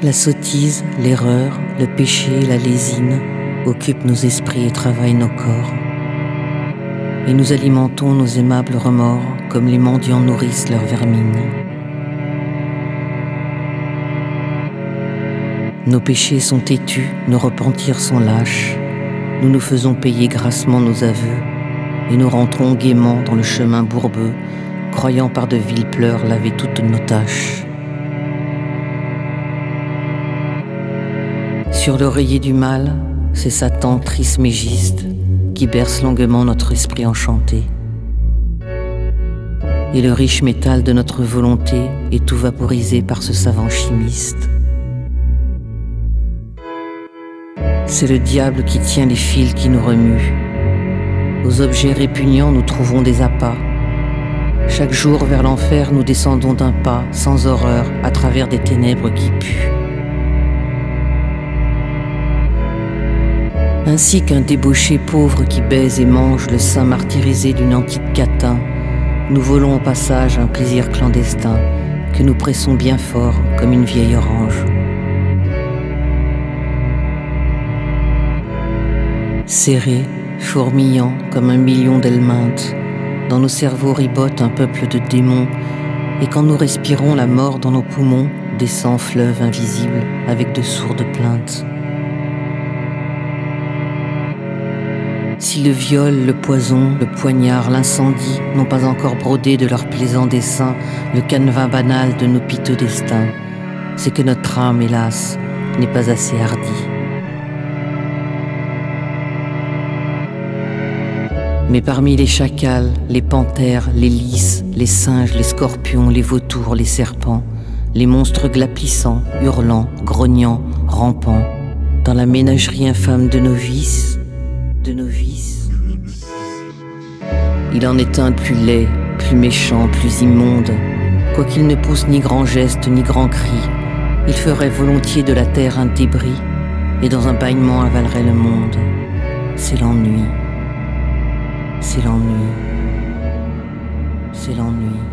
La sottise, l'erreur, le péché, la lésine occupent nos esprits et travaillent nos corps. Et nous alimentons nos aimables remords comme les mendiants nourrissent leur vermine. Nos péchés sont têtus, nos repentirs sont lâches. Nous nous faisons payer grassement nos aveux et nous rentrons gaiement dans le chemin bourbeux, croyant par de vils pleurs laver toutes nos tâches. Sur l'oreiller du mal, c'est Satan trismégiste qui berce longuement notre esprit enchanté. Et le riche métal de notre volonté est tout vaporisé par ce savant chimiste. C'est le diable qui tient les fils qui nous remuent. Aux objets répugnants, nous trouvons des appâts. Chaque jour vers l'enfer, nous descendons d'un pas, sans horreur, à travers des ténèbres qui puent. Ainsi qu'un débauché pauvre qui baise et mange le sein martyrisé d'une antique catin, nous volons au passage un plaisir clandestin que nous pressons bien fort comme une vieille orange. Serrés, fourmillant comme un million d'helminthes, dans nos cerveaux ribote un peuple de démons, et quand nous respirons la mort dans nos poumons, descend fleuve invisible avec de sourdes plaintes. Si le viol, le poison, le poignard, l'incendie n'ont pas encore brodé de leur plaisant dessin le canevas banal de nos piteux destins, c'est que notre âme, hélas, n'est pas assez hardie. Mais parmi les chacals, les panthères, les lys, les singes, les scorpions, les vautours, les serpents, les monstres glapissants, hurlants, grognants, rampants, dans la ménagerie infâme de nos vices, il en est un plus laid, plus méchant, plus immonde. Quoiqu'il ne pousse ni grand geste ni grand cri, il ferait volontiers de la terre un débris et dans un bâillement avalerait le monde. C'est l'ennui, c'est l'ennui, c'est l'ennui.